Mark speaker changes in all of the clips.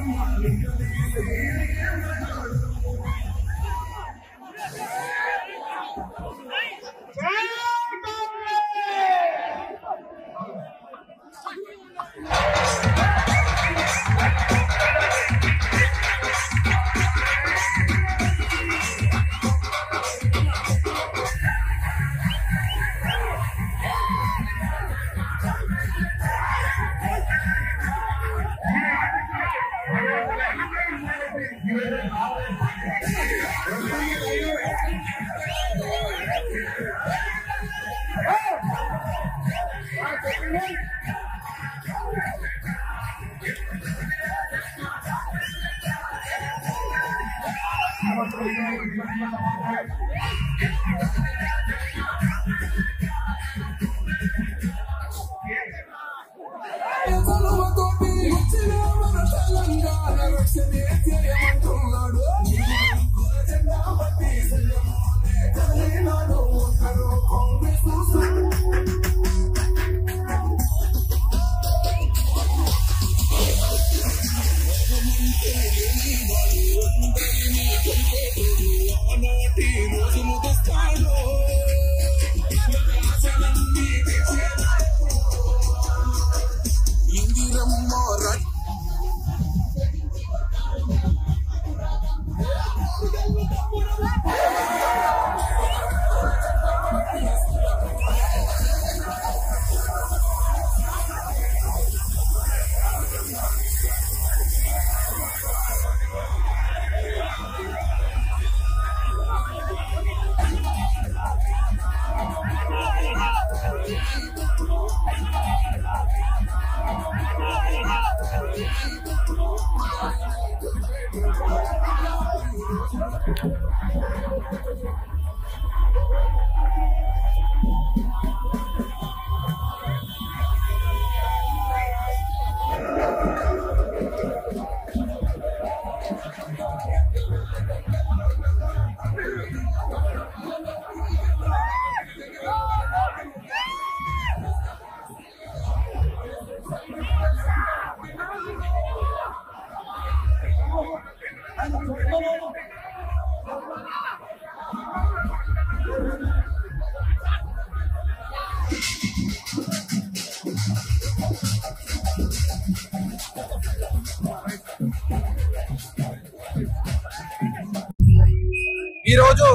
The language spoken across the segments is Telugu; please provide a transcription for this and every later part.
Speaker 1: ఈ రోజు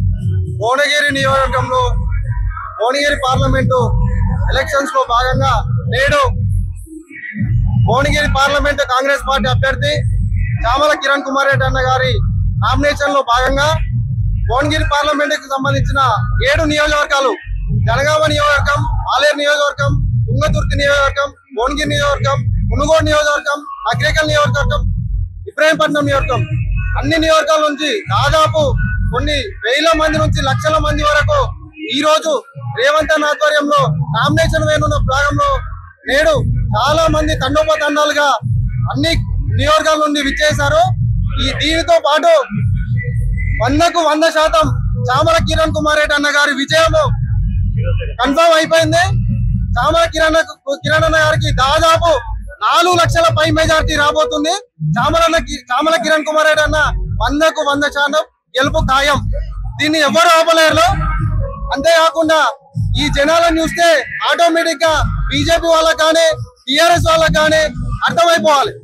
Speaker 1: భువనగిరి నియోజకవర్గంలో భువనగిరి పార్లమెంటు ఎలక్షన్స్ లో భాగంగా నేడు భువనగిరి పార్లమెంటు కాంగ్రెస్ పార్టీ అభ్యర్థి చామల కిరణ్ కుమార్ రెడ్డి అన్న గారి నామినేషన్ లో భాగంగా భువనగిరి పార్లమెంట్ కి సంబంధించిన 7 నియోజకవర్గాలు జనగామ నియోజకవర్గం, ఆలేరు నియోజకవర్గం, తుంగతుర్తి నియోజకవర్గం, భువనగిరి నియోజకవర్గం, మునుగోడు నియోజకవర్గం, నగరేకల్ నియోజకవర్గం, ఇబ్రాహీంపట్నం నియోజకవర్గం అన్ని నియోజకాల నుంచి దాదాపు కొన్ని వేల మంది నుంచి లక్షల మంది వరకు ఈ రోజు రేవంత్ అన్న ఆధ్వర్యంలో నామినేషన్ వేయనున్న భాగంలో నేడు చాలా మంది తండోపతండాలుగా అన్ని నియోజకాల నుండి విచ్చేశారు. ఈ దీనితో పాటు 100కు 100% చామల కిరణ్ కుమార్ రెడ్డి అన్న గారి విజయము కన్ఫర్మ్ అయిపోయింది. చామల కిరణ్ అన్న గారికి దాదాపు 4 లక్షల పై మెజార్టీ రాబోతుంది. చామల కిరణ్ కుమార్ రెడ్డి అన్న 100కు 100% గెలుపు ఖాయం. దీన్ని ఎవరు ఆపలేరు. అంతేకాకుండా ఈ జనాలను చూస్తే ఆటోమేటిక్ గా బీజేపీ వాళ్ళకి కానీ టీఆర్ఎస్ వాళ్ళకి కానీ అర్థమైపోవాలి